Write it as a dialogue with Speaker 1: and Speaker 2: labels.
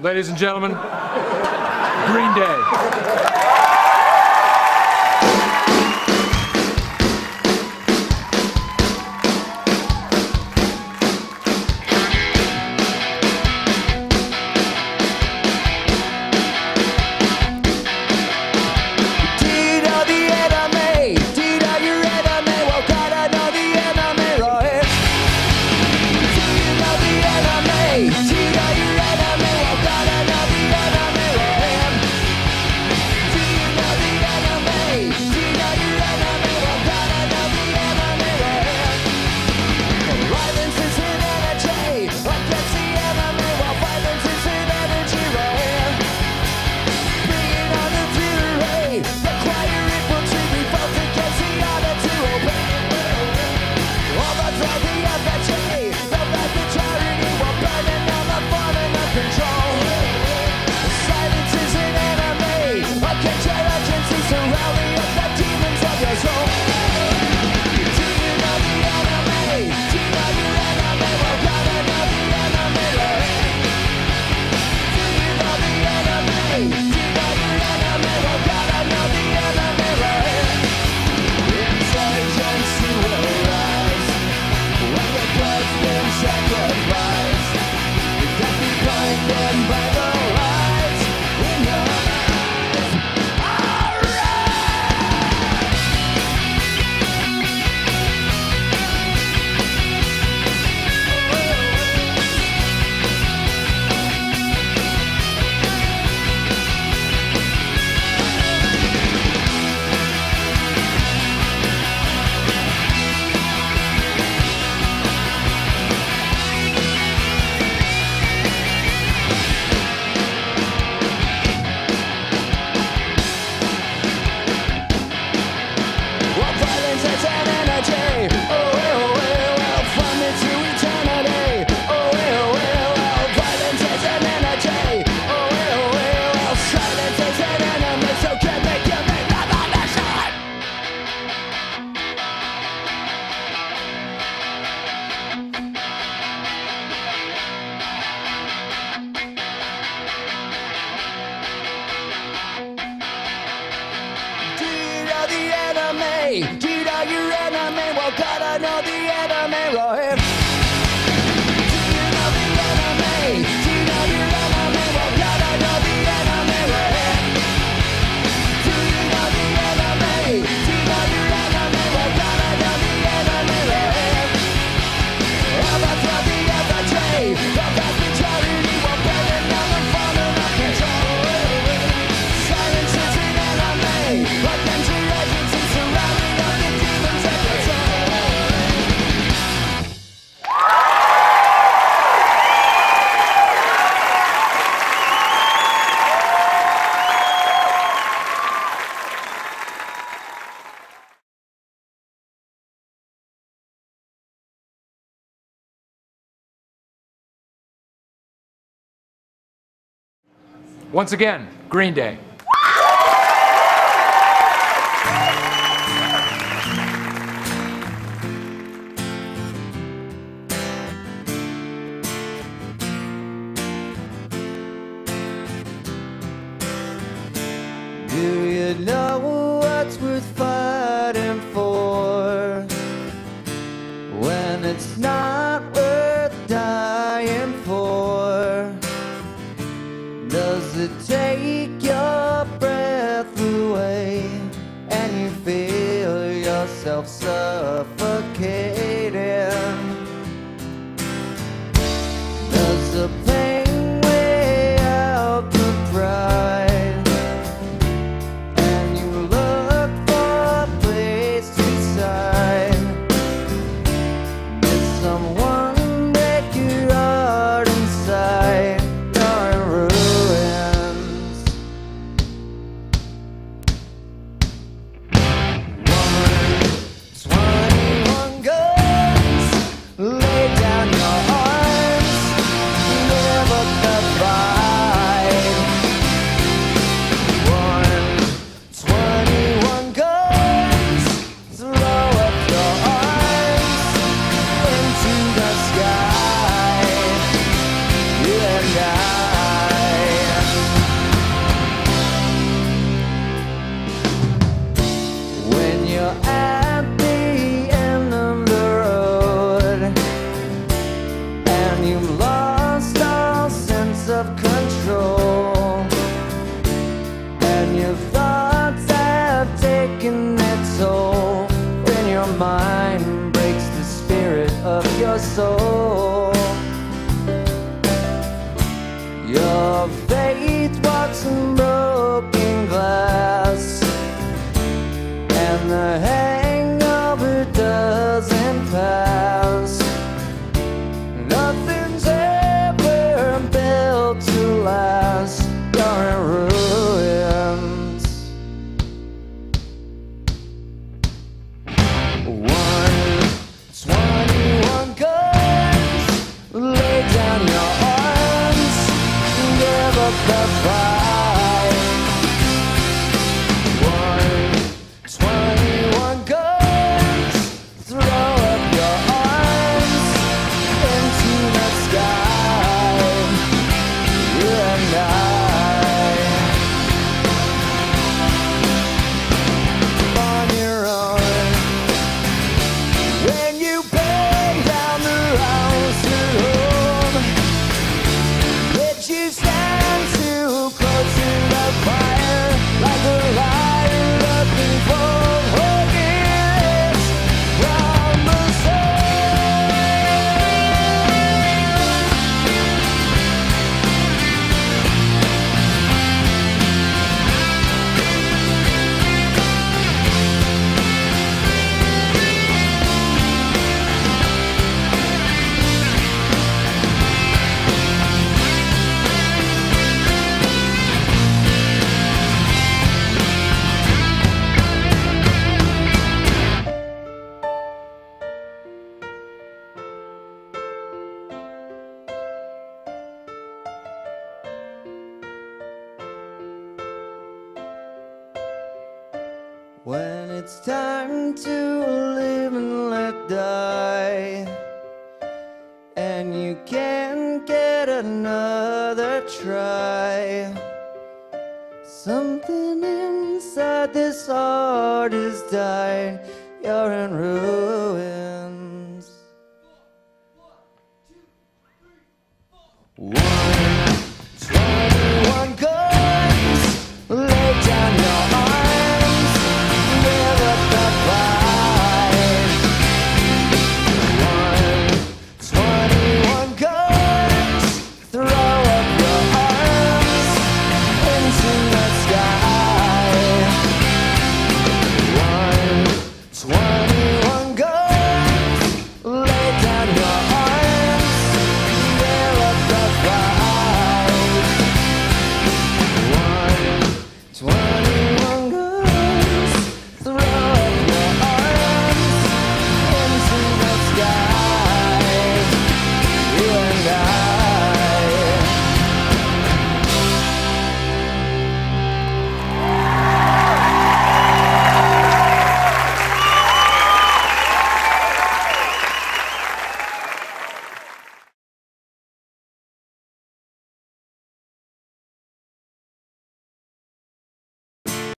Speaker 1: Ladies and gentlemen, Green Day. Once again, Green Day.
Speaker 2: Do you know what's worth fighting for when it's not worth dying for? Does it take your breath away and you feel yourself suffocating? Does the pain weigh out the pride and you soul. Your faith walks in broken glass, and the hangover doesn't pass. Nothing's ever built to last. You're in ruins. 121 guns, lay down your arms, give up the fight. 121 guns, throw up your arms into the sky. You and I, on your own. When you burn down the house at home, did you stand too close to the fire, like a liar looking for forgiveness from the When it's time to live and let die, and you can't get another try, something inside this heart has died. You're in ruins. 1